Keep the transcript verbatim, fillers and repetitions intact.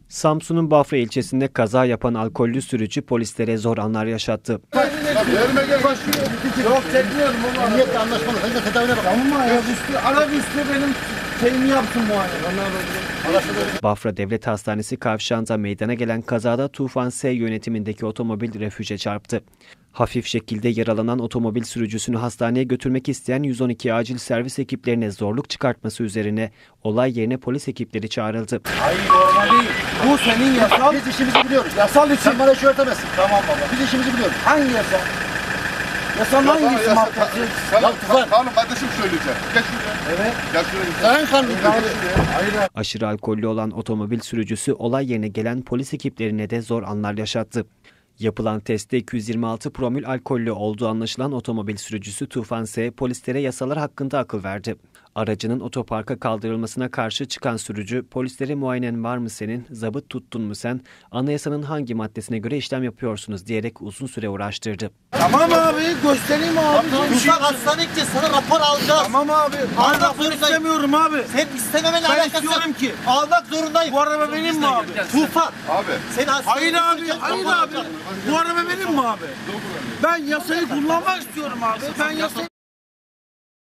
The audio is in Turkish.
Samsun'un Bafra ilçesinde kaza yapan alkollü sürücü polislere zor anlar yaşattı. Yerime gel başlıyor. Yok çekmiyorum ama. Emniyetle anlaşmalı. Sen de tedavine bak. Ama ya üstü, Arap üstü benim şeyimi yapsın muayene. Bafra Devlet Hastanesi kavşağında meydana gelen kazada Tufan S yönetimindeki otomobil refüje çarptı. Hafif şekilde yaralanan otomobil sürücüsünü hastaneye götürmek isteyen yüz on iki acil servis ekiplerine zorluk çıkartması üzerine olay yerine polis ekipleri çağrıldı. Hayır normal değil. Bu senin yasal. Biz işimizi biliyoruz. Yasal için. Sen bana şu öğretemezsin. Tamam baba. Biz işimizi biliyoruz. Hangi yasal? Yasal hangisi maddesi? Ya Tufan. Kanun kardeşim söyleyeceğim. Geç şuraya. Evet. Gel şuraya. Sen kanun. Hayır. Aşırı alkollü olan otomobil sürücüsü olay yerine gelen polis ekiplerine de zor anlar yaşattı. Yapılan testte iki yüz yirmi altı promil alkollü olduğu anlaşılan otomobil sürücüsü Tufan S polislere yasalar hakkında akıl verdi. Aracının otoparka kaldırılmasına karşı çıkan sürücü, polislere muayenen var mı senin, zabıt tuttun mu sen, anayasanın hangi maddesine göre işlem yapıyorsunuz diyerek uzun süre uğraştırdı. Tamam abi göstereyim abi. Ufak hastaneye gideceğiz, sana rapor alacağız. Tamam abi. Almak Ben zorundayım. istemiyorum abi. Sen istememenle Ben alakası istiyorum yok. ki. Almak zorundayım. Bu araba benim mi abi? Tufan. Abi. Seni Hayır hastaneye abi, götüreceğiz, hayır rapor abi. alacağız. Bu araba benim mi abi? Ben yasayı kullanmak istiyorum abi. Ben yasayı